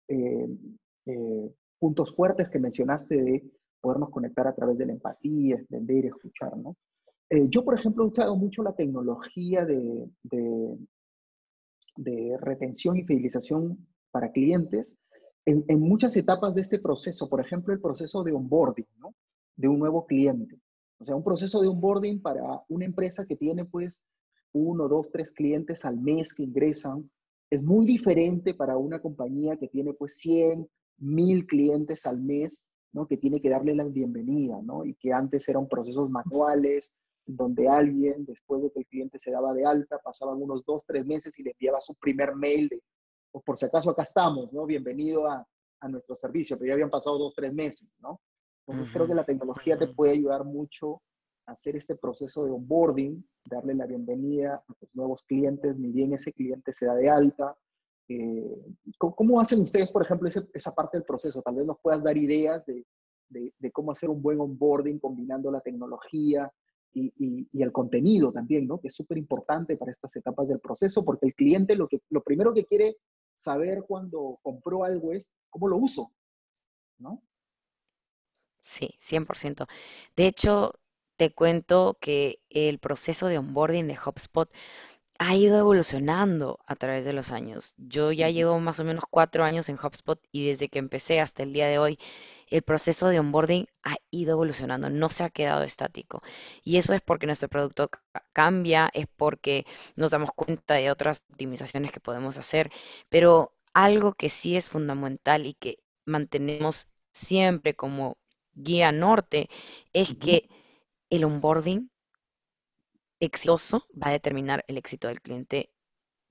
puntos fuertes que mencionaste de podernos conectar a través de la empatía, entender y escuchar, ¿no? Eh, yo, por ejemplo, he usado mucho la tecnología de, de, de retención y fidelización para clientes en, en, muchas etapas de este proceso. Por ejemplo, el proceso de onboarding, ¿no? De un nuevo cliente. O sea, un proceso de onboarding para una empresa que tiene pues uno, dos, tres clientes al mes que ingresan. Es muy diferente para una compañía que tiene pues cien, mil clientes al mes, ¿no? Que tiene que darle la bienvenida, ¿no? Y que antes eran procesos manuales, donde alguien, después de que el cliente se daba de alta, pasaban unos dos, tres meses y le enviaba su primer mail de, pues por si acaso acá estamos, ¿no? Bienvenido a, a nuestro servicio, pero ya habían pasado dos, tres meses, ¿no? Entonces creo que Ujú, la tecnología te puede ayudar mucho a hacer este proceso de onboarding, darle la bienvenida a tus nuevos clientes, ni bien ese cliente se da de alta. Eh, ¿cómo, ¿Cómo hacen ustedes, por ejemplo, ese, esa parte del proceso? Tal vez nos puedas dar ideas de, de, de cómo hacer un buen onboarding combinando la tecnología, y, y, y el contenido también, ¿no? Que es súper importante para estas etapas del proceso, porque el cliente lo, que, lo primero que quiere saber cuando compró algo es cómo lo uso, ¿no? sí, cien por ciento. De hecho, te cuento que el proceso de onboarding de HubSpot ha ido evolucionando a través de los años. Yo ya Ujú, llevo más o menos cuatro años en HubSpot y desde que empecé hasta el día de hoy, el proceso de onboarding ha ido evolucionando, no se ha quedado estático. Y eso es porque nuestro producto ca- cambia, es porque nos damos cuenta de otras optimizaciones que podemos hacer, pero algo que sí es fundamental y que mantenemos siempre como guía norte es ujú, que el onboarding exitoso va a determinar el éxito del cliente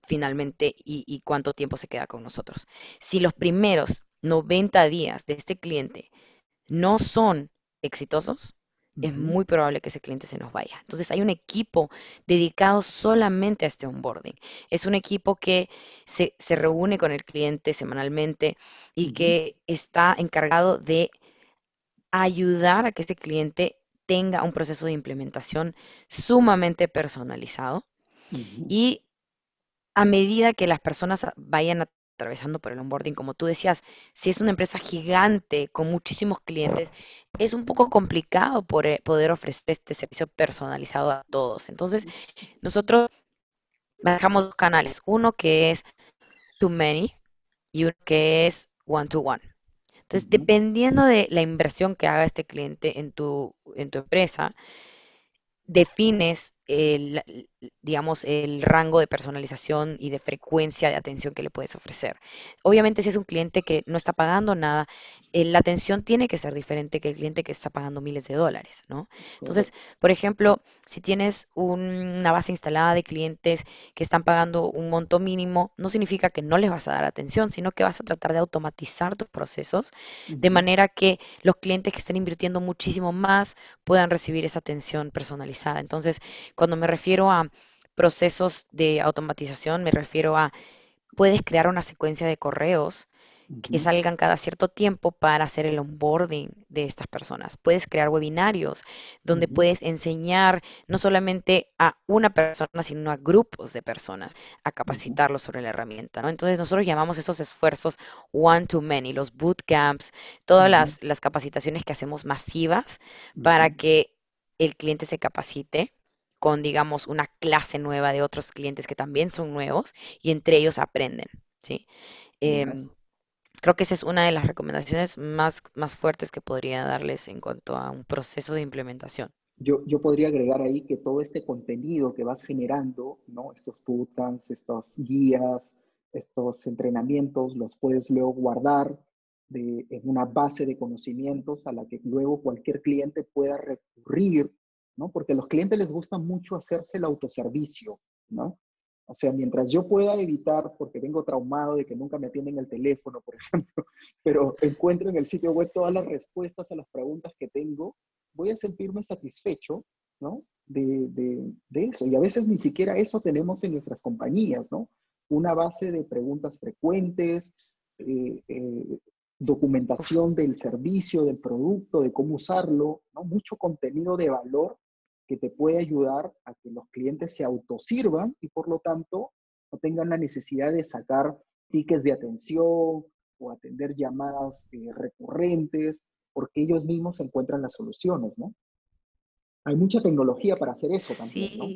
finalmente y, y cuánto tiempo se queda con nosotros. Si los primeros noventa días de este cliente no son exitosos, es Ujú, muy probable que ese cliente se nos vaya. Entonces hay un equipo dedicado solamente a este onboarding. Es un equipo que se, se reúne con el cliente semanalmente y ujú, que está encargado de ayudar a que ese cliente tenga un proceso de implementación sumamente personalizado ujú. y a medida que las personas a- vayan atravesando por el onboarding, como tú decías, si es una empresa gigante con muchísimos clientes, es un poco complicado por, eh, poder ofrecer este servicio personalizado a todos. Entonces, nosotros manejamos dos canales, uno que es to many y uno que es one to one. Entonces, Ujú, dependiendo de la inversión que haga este cliente en tu, en tu empresa, defines el, digamos, el rango de personalización y de frecuencia de atención que le puedes ofrecer. Obviamente, si es un cliente que no está pagando nada, eh, la atención tiene que ser diferente que el cliente que está pagando miles de dólares, ¿no? Entonces, correcto. por ejemplo, si tienes un- una base instalada de clientes que están pagando un monto mínimo, no significa que no les vas a dar atención, sino que vas a tratar de automatizar tus procesos de Ujú, manera que los clientes que estén invirtiendo muchísimo más puedan recibir esa atención personalizada. Entonces, cuando me refiero a procesos de automatización, me refiero a, puedes crear una secuencia de correos que ujú, salgan cada cierto tiempo para hacer el onboarding de estas personas. Puedes crear webinarios donde ujú, puedes enseñar no solamente a una persona, sino a grupos de personas a ujú, capacitarlos sobre la herramienta, ¿no? Entonces nosotros llamamos esos esfuerzos one to many, los bootcamps, todas ujú, las, las capacitaciones que hacemos masivas para ujú, que el cliente se capacite con, digamos, una clase nueva de otros clientes que también son nuevos y entre ellos aprenden, ¿sí? Em, buenazo. Creo que esa es una de las recomendaciones más, más fuertes que podría darles en cuanto a un proceso de implementación. Yo, yo podría agregar ahí que todo este contenido que vas generando, ¿no? Estos bootcamps, estas guías, estos entrenamientos, los puedes luego guardar de, en una base de conocimientos a la que luego cualquier cliente pueda recurrir, ¿no? Porque a los clientes les gusta mucho hacerse el autoservicio, ¿no? O sea, mientras yo pueda evitar, porque vengo traumado de que nunca me atienden el teléfono, por ejemplo, pero encuentro en el sitio web todas las respuestas a las preguntas que tengo, voy a sentirme satisfecho, ¿no? De, de, de eso. Y a veces ni siquiera eso tenemos en nuestras compañías, ¿no? Una base de preguntas frecuentes, eh, eh, Uf, documentación del servicio, del producto, de cómo usarlo, ¿no? Mucho contenido de valor que te puede ayudar a que los clientes se autosirvan y por lo tanto no tengan la necesidad de sacar tickets de atención o atender llamadas eh, recurrentes, porque ellos mismos encuentran las soluciones, ¿no? Hay mucha tecnología para hacer eso también, ¿no? sí,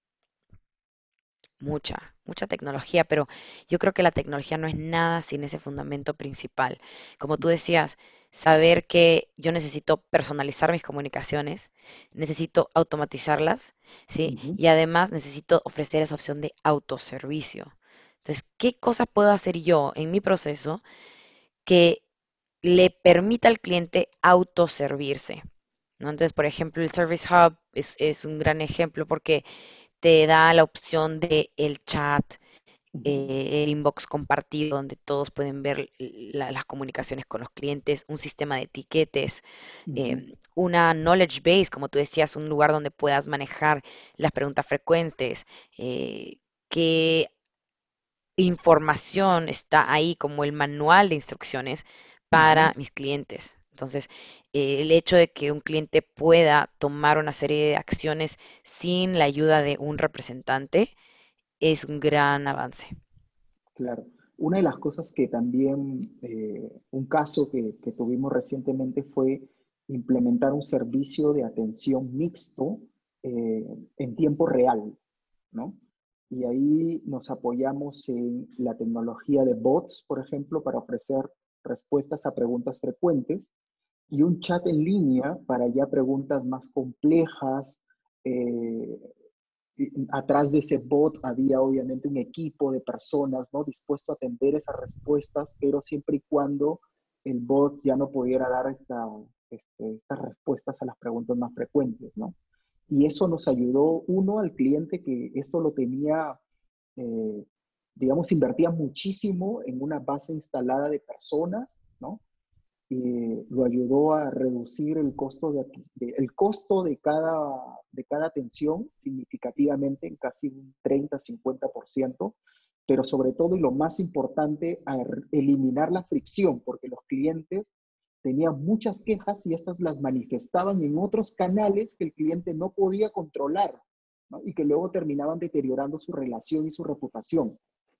mucha, mucha tecnología, pero yo creo que la tecnología no es nada sin ese fundamento principal. Como tú decías, saber que yo necesito personalizar mis comunicaciones, necesito automatizarlas, ¿sí? Ujú, Y además necesito ofrecer esa opción de autoservicio. Entonces, ¿qué cosas puedo hacer yo en mi proceso que le permita al cliente autoservirse? ¿No? Entonces, por ejemplo, el Service Hub es, es un gran ejemplo porque te da la opción de el chat, ujú, eh, el inbox compartido, donde todos pueden ver la- las comunicaciones con los clientes, un sistema de etiquetes, ujú, em, una knowledge base, como tú decías, un lugar donde puedas manejar las preguntas frecuentes, eh, qué información está ahí como el manual de instrucciones ujú. para mis clientes. Entonces, eh, el hecho de que un cliente pueda tomar una serie de acciones sin la ayuda de un representante es un gran avance. Claro. Una de las cosas que también, eh, un caso que, que tuvimos recientemente fue implementar un servicio de atención mixto eh, en tiempo real, ¿no? Y ahí nos apoyamos en la tecnología de bots, por ejemplo, para ofrecer respuestas a preguntas frecuentes y un chat en línea para ya preguntas más complejas, eh, atrás de ese bot había obviamente un equipo de personas, ¿no? Dispuesto a atender esas respuestas, pero siempre y cuando el bot ya no pudiera dar esta, este, estas respuestas a las preguntas más frecuentes, ¿no? Y eso nos ayudó, uno, al cliente que esto lo tenía eh, digamos, invertía muchísimo en una base instalada de personas, ¿no? Eh, lo ayudó a reducir el costo de, de- el costo de cada, de cada atención significativamente en casi un treinta-cincuenta por ciento, pero sobre todo y lo más importante, a r- eliminar la fricción, porque los clientes tenían muchas quejas y estas las manifestaban en otros canales que el cliente no podía controlar, ¿no? Y que luego terminaban deteriorando su relación y su reputación.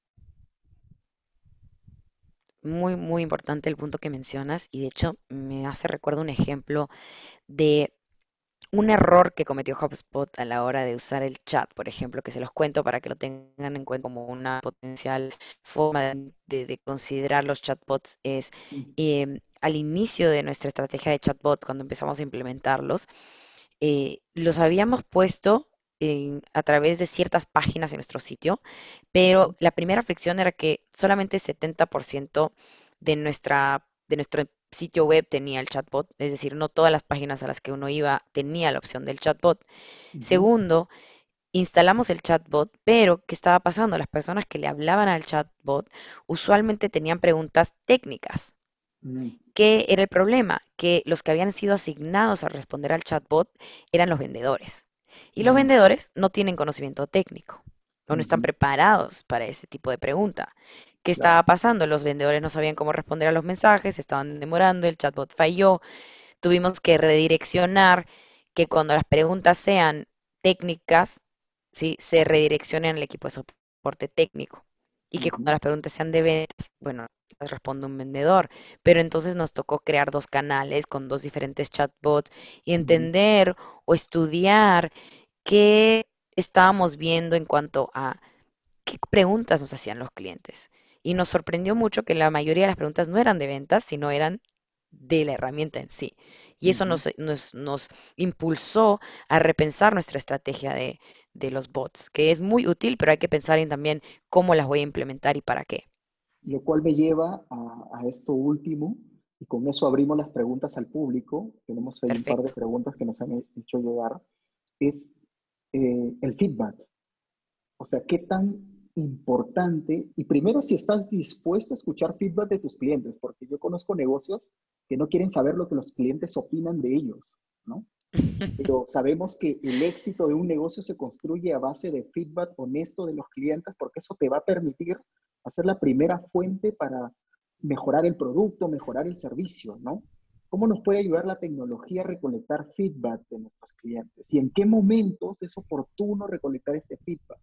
Muy, muy importante el punto que mencionas y de hecho me hace recuerdo un ejemplo de un error que cometió HubSpot a la hora de usar el chat, por ejemplo, que se los cuento para que lo tengan en cuenta como una potencial forma de, de- de considerar los chatbots, es Ujú, em, al inicio de nuestra estrategia de chatbot, cuando empezamos a implementarlos, eh, los habíamos puesto en- a través de ciertas páginas en nuestro sitio, pero ujú, la primera fricción era que solamente setenta por ciento de nuestra, de nuestro sitio web tenía el chatbot, es decir, no todas las páginas a las que uno iba tenía la opción del chatbot. ujú, Segundo, instalamos el chatbot, pero ¿qué estaba pasando? Las personas que le hablaban al chatbot usualmente tenían preguntas técnicas. ujú, ¿Qué era el problema? Que los que habían sido asignados a responder al chatbot eran los vendedores. Y los ujú, vendedores no tienen conocimiento técnico o no están ujú, preparados para ese tipo de pregunta. ¿Qué estaba claro. pasando? Los vendedores no sabían cómo responder a los mensajes, estaban demorando, el chatbot falló, tuvimos que redireccionar que cuando las preguntas sean técnicas, ¿sí? Se redireccionen al equipo de soporte técnico. Y que cuando Ujú, las preguntas sean de ventas, bueno, las responde un vendedor. Pero entonces nos tocó crear dos canales con dos diferentes chatbots y ujú, entender o estudiar qué estábamos viendo en cuanto a qué preguntas nos hacían los clientes. Y nos sorprendió mucho que la mayoría de las preguntas no eran de ventas, sino eran de la herramienta en sí. Y eso ujú. nos, nos, nos impulsó a repensar nuestra estrategia de, de los bots, que es muy útil, pero hay que pensar en también cómo las voy a implementar y para qué. Lo cual me lleva a, a esto último, y con eso abrimos las preguntas al público. Tenemos ahí un par de Perfecto. preguntas que nos han hecho llegar. Es eh, el feedback. O sea, qué tan importante, y primero si estás dispuesto a escuchar feedback de tus clientes, porque yo conozco negocios que no quieren saber lo que los clientes opinan de ellos, ¿no? Pero sabemos que el éxito de un negocio se construye a base de feedback honesto de los clientes, porque eso te va a permitir hacer la primera fuente para mejorar el producto, mejorar el servicio, ¿no? ¿Cómo nos puede ayudar la tecnología a recolectar feedback de nuestros clientes? ¿Y en qué momentos es oportuno recolectar este feedback?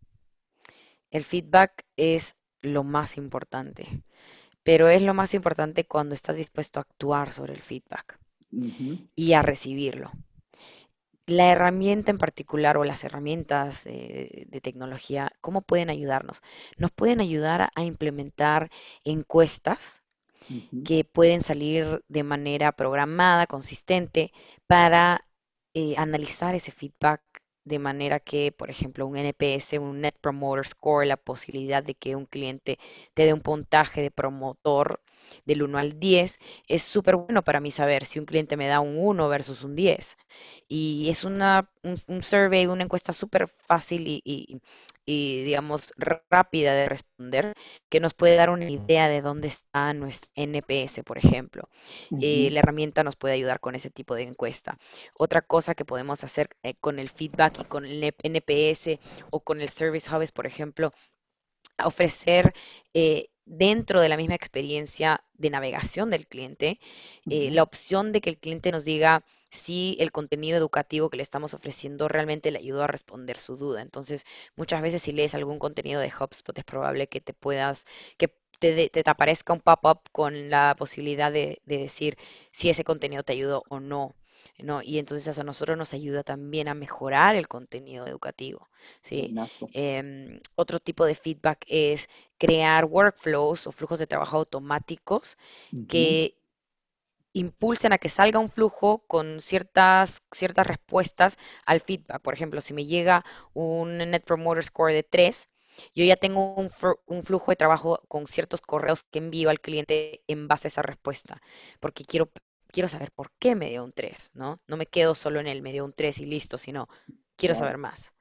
El feedback es lo más importante, pero es lo más importante cuando estás dispuesto a actuar sobre el feedback Ujú, y a recibirlo. La herramienta en particular o las herramientas eh, de tecnología, ¿cómo pueden ayudarnos? Nos pueden ayudar a, a implementar encuestas ujú, que pueden salir de manera programada, consistente, para eh, analizar ese feedback de manera que, por ejemplo, un N P S, un Net Promoter Score, la posibilidad de que un cliente te dé un puntaje de promotor del uno al diez, es súper bueno para mí saber si un cliente me da un uno versus un diez. Y es una, un, un survey, una encuesta súper fácil y, y, y, digamos, rápida de responder que nos puede dar una idea de dónde está nuestro N P S, por ejemplo. Eh, ujú, la herramienta nos puede ayudar con ese tipo de encuesta. Otra cosa que podemos hacer eh, con el feedback y con el N P S o con el Service Hub es, por ejemplo, ofrecer eh, dentro de la misma experiencia de navegación del cliente, eh, ujú, la opción de que el cliente nos diga si el contenido educativo que le estamos ofreciendo realmente le ayudó a responder su duda. Entonces, muchas veces si lees algún contenido de HubSpot es probable que te puedas, que te, de- te aparezca un pop-up con la posibilidad de, de decir si ese contenido te ayudó o no. ¿No? Y entonces eso a nosotros nos ayuda también a mejorar el contenido educativo, ¿sí? buenazo. Em, otro tipo de feedback es crear workflows o flujos de trabajo automáticos Ujú, que impulsen a que salga un flujo con ciertas, ciertas respuestas al feedback. Por ejemplo, si me llega un Net Promoter Score de tres, yo ya tengo un, fr- un flujo de trabajo con ciertos correos que envío al cliente en base a esa respuesta, porque quiero, quiero saber por qué me dio un tres, ¿no? No me quedo solo en el me dio un tres y listo, sino quiero saber claro. más.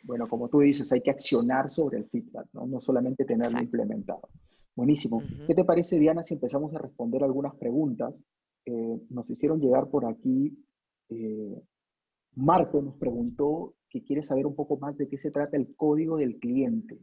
Bueno, como tú dices, hay que accionar sobre el feedback, ¿no? No solamente tenerlo Exacto. implementado. Buenísimo. ¿Qué Ujú. te parece, Diana, si empezamos a responder algunas preguntas? Eh, nos hicieron llegar por aquí. eh, Marco nos preguntó que quiere saber un poco más de qué se trata el código del cliente.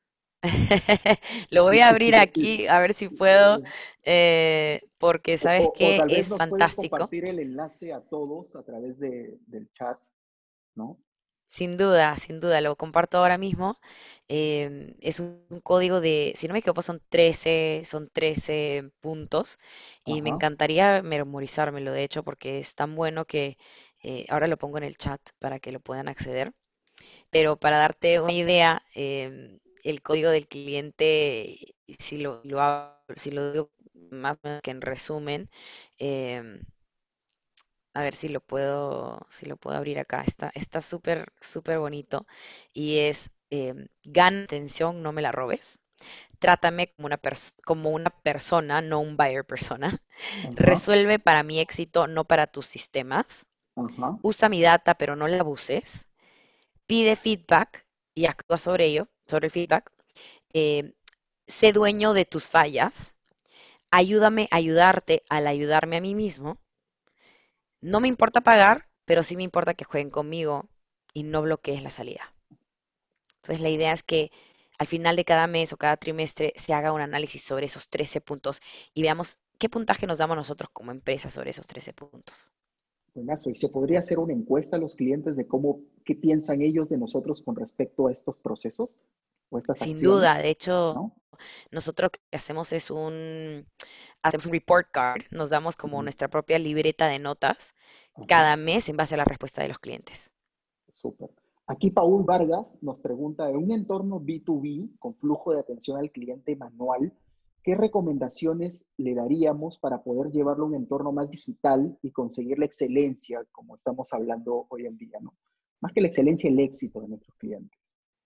Lo voy a abrir aquí a ver si puedo, eh, porque O, sabes o- o que tal vez es nos puedes fantástico. compartir el enlace a todos a través de- del chat, ¿no? Sin duda, sin duda, lo comparto ahora mismo. Em, es un, un código de, si no me equivoco, son trece, son trece puntos y me Ajá. encantaría memorizármelo, de hecho, porque es tan bueno que eh, ahora lo pongo en el chat para que lo puedan acceder. Pero para darte una idea, em, el código del cliente, si lo, lo hago- si lo digo más o menos que en resumen, em, a ver si lo puedo, si lo puedo abrir acá. Está, está súper, súper bonito y es em, gana atención, no me la robes. Trátame como una, pers- como una persona, no un buyer persona. Ajá. Resuelve para mi éxito, no para tus sistemas. Ajá. Usa mi data, pero no la abuses. Pide feedback y actúa sobre ello, sobre el feedback. Eh, sé dueño de tus fallas. Ayúdame a ayudarte al ayudarme a mí mismo. No me importa pagar, pero sí me importa que jueguen conmigo y no bloquees la salida. Entonces, la idea es que al final de cada mes o cada trimestre se haga un análisis sobre esos trece puntos y veamos qué puntaje nos damos nosotros como empresa sobre esos trece puntos. Buenazo. ¿Y se podría hacer una encuesta a los clientes de cómo, qué piensan ellos de nosotros con respecto a estos procesos o estas Sin acciones? duda, de hecho, ¿No? nosotros lo que hacemos es un, hacemos un report card, nos damos como Ujú. nuestra propia libreta de notas Ajá. cada mes en base a la respuesta de los clientes. Súper. Aquí Paul Vargas nos pregunta, en un entorno B dos B con flujo de atención al cliente manual, ¿qué recomendaciones le daríamos para poder llevarlo a un entorno más digital y conseguir la excelencia, como estamos hablando hoy en día, ¿no? Más que la excelencia, el éxito de nuestros clientes.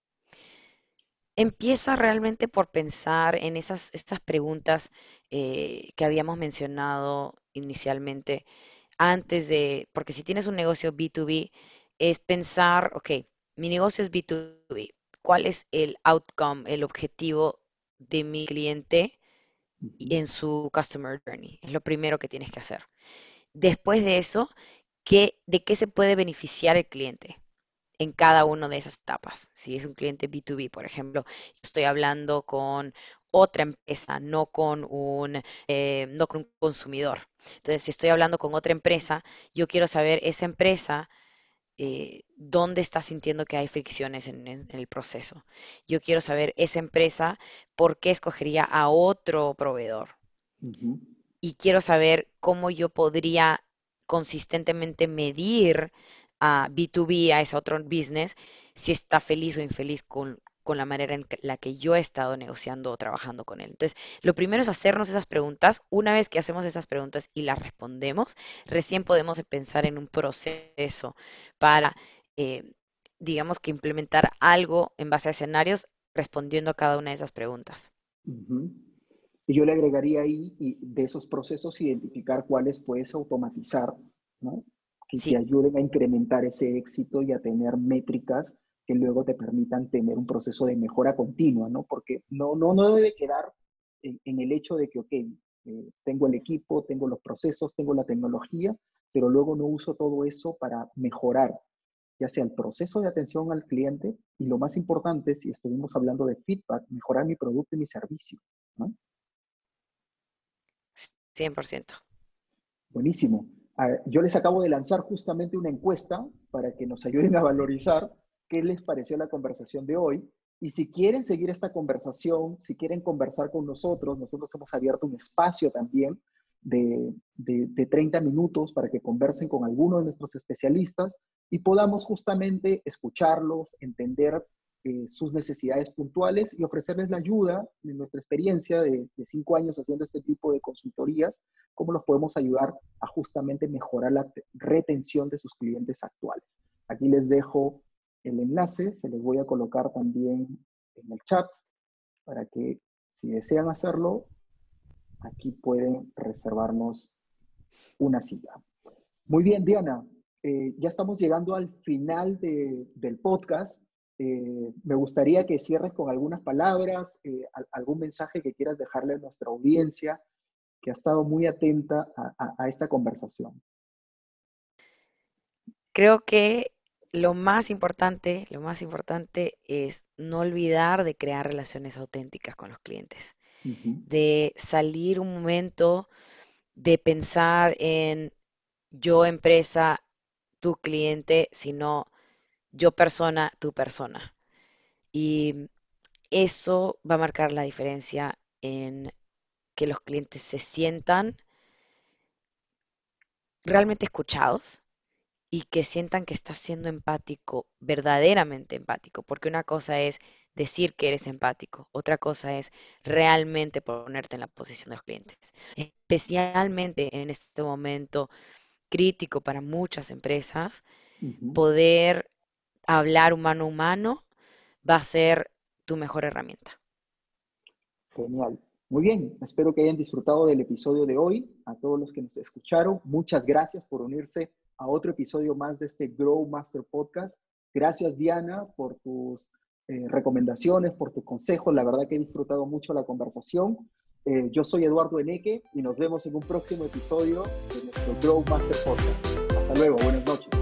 Empieza realmente por pensar en esas estas preguntas eh, que habíamos mencionado inicialmente antes de, porque si tienes un negocio B dos B, es pensar, ok, mi negocio es B dos B, ¿cuál es el outcome, el objetivo de mi cliente Ujú. en su customer journey? Es lo primero que tienes que hacer. Después de eso, ¿qué, de qué se puede beneficiar el cliente en cada una de esas etapas? Si es un cliente B dos B, por ejemplo, estoy hablando con otra empresa, no con un, eh, no con un consumidor. Entonces, si estoy hablando con otra empresa, yo quiero saber esa empresa eh, dónde está sintiendo que hay fricciones en, en- en el proceso. Yo quiero saber esa empresa por qué escogería a otro proveedor. Ujú. Y quiero saber cómo yo podría consistentemente medir a B dos B, a ese otro business, si está feliz o infeliz con, con la manera en que- la que yo he estado negociando o trabajando con él. Entonces, lo primero es hacernos esas preguntas. Una vez que hacemos esas preguntas y las respondemos, recién podemos pensar en un proceso para, eh, digamos que implementar algo en base a escenarios respondiendo a cada una de esas preguntas. Ujú. Y yo le agregaría ahí, y de esos procesos, identificar cuáles puedes automatizar, ¿no? Que te Sí, ayuden a incrementar ese éxito y a tener métricas que luego te permitan tener un proceso de mejora continua, ¿no? Porque no, no, no debe quedar en, en el hecho de que, ok, eh, tengo el equipo, tengo los procesos, tengo la tecnología, pero luego no uso todo eso para mejorar, ya sea el proceso de atención al cliente y lo más importante, si estuvimos hablando de feedback, mejorar mi producto y mi servicio, ¿no? cien por ciento. Buenísimo. Ah, yo les acabo de lanzar justamente una encuesta para que nos ayuden a valorizar qué les pareció la conversación de hoy. Y si quieren seguir esta conversación, si quieren conversar con nosotros, nosotros hemos abierto un espacio también de, de, de treinta minutos para que conversen con alguno de nuestros especialistas y podamos justamente escucharlos, entender eh, sus necesidades puntuales y ofrecerles la ayuda de nuestra experiencia de, de cinco años haciendo este tipo de consultorías, cómo los podemos ayudar a justamente mejorar la retención de sus clientes actuales. Aquí les dejo el enlace, se los voy a colocar también en el chat para que si desean hacerlo, aquí pueden reservarnos una cita. Muy bien, Diana, eh, ya estamos llegando al final de, del podcast. Eh, me gustaría que cierres con algunas palabras, eh, algún mensaje que quieras dejarle a nuestra audiencia que ha estado muy atenta a, a, a esta conversación. Creo que lo más importante, lo más importante es no olvidar de crear relaciones auténticas con los clientes, Uh-huh. de salir un momento de pensar en yo empresa, tu cliente, sino yo persona, tu persona. Y eso va a marcar la diferencia en que los clientes se sientan realmente escuchados y que sientan que estás siendo empático, verdaderamente empático, porque una cosa es decir que eres empático, otra cosa es realmente ponerte en la posición de los clientes, especialmente en este momento crítico para muchas empresas. Uh-huh. Poder hablar humano a humano va a ser tu mejor herramienta. Genial. Muy bien, espero que hayan disfrutado del episodio de hoy. A todos los que nos escucharon, muchas gracias por unirse a otro episodio más de este Grow Master Podcast. Gracias, Diana, por tus eh, recomendaciones, por tus consejos. La verdad que he disfrutado mucho la conversación. Eh, yo soy Eduardo Eneque y nos vemos en un próximo episodio de nuestro Grow Master Podcast. Hasta luego, buenas noches.